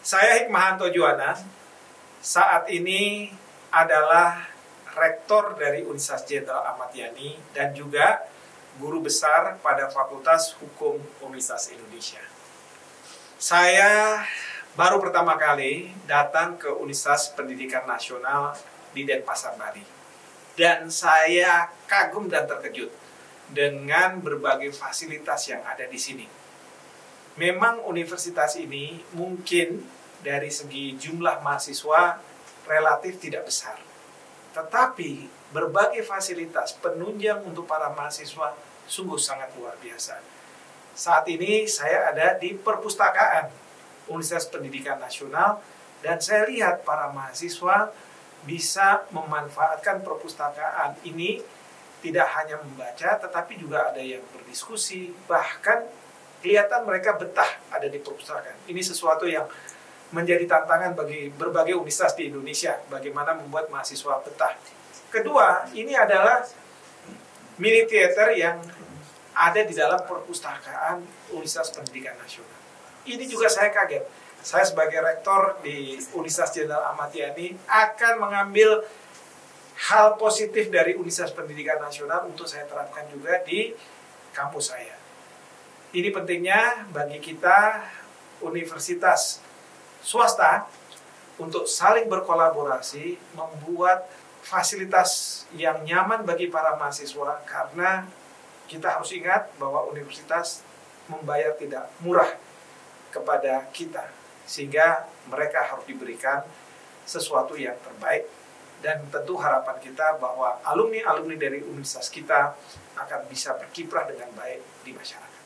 Saya Hikmahanto Juwana, saat ini adalah Rektor dari Universitas Jenderal Ahmad Yani dan juga Guru Besar pada Fakultas Hukum Universitas Indonesia. Saya baru pertama kali datang ke Universitas Pendidikan Nasional di Denpasar, Bali. Dan saya kagum dan terkejut dengan berbagai fasilitas yang ada di sini. Memang universitas ini mungkin dari segi jumlah mahasiswa relatif tidak besar. Tetapi berbagai fasilitas penunjang untuk para mahasiswa sungguh sangat luar biasa. Saat ini saya ada di perpustakaan Universitas Pendidikan Nasional dan saya lihat para mahasiswa bisa memanfaatkan perpustakaan ini tidak hanya membaca tetapi juga ada yang berdiskusi, bahkan kelihatan mereka betah ada di perpustakaan. Ini sesuatu yang menjadi tantangan bagi berbagai universitas di Indonesia, bagaimana membuat mahasiswa betah. Kedua, ini adalah mini theater yang ada di dalam perpustakaan Universitas Pendidikan Nasional. Ini juga saya kaget. Saya sebagai rektor di Universitas Jenderal Ahmad Yani akan mengambil hal positif dari Universitas Pendidikan Nasional untuk saya terapkan juga di kampus saya. Ini pentingnya bagi kita universitas swasta untuk saling berkolaborasi membuat fasilitas yang nyaman bagi para mahasiswa, karena kita harus ingat bahwa universitas membayar tidak murah kepada kita, sehingga mereka harus diberikan sesuatu yang terbaik. Dan tentu harapan kita bahwa alumni-alumni dari universitas kita akan bisa berkiprah dengan baik di masyarakat.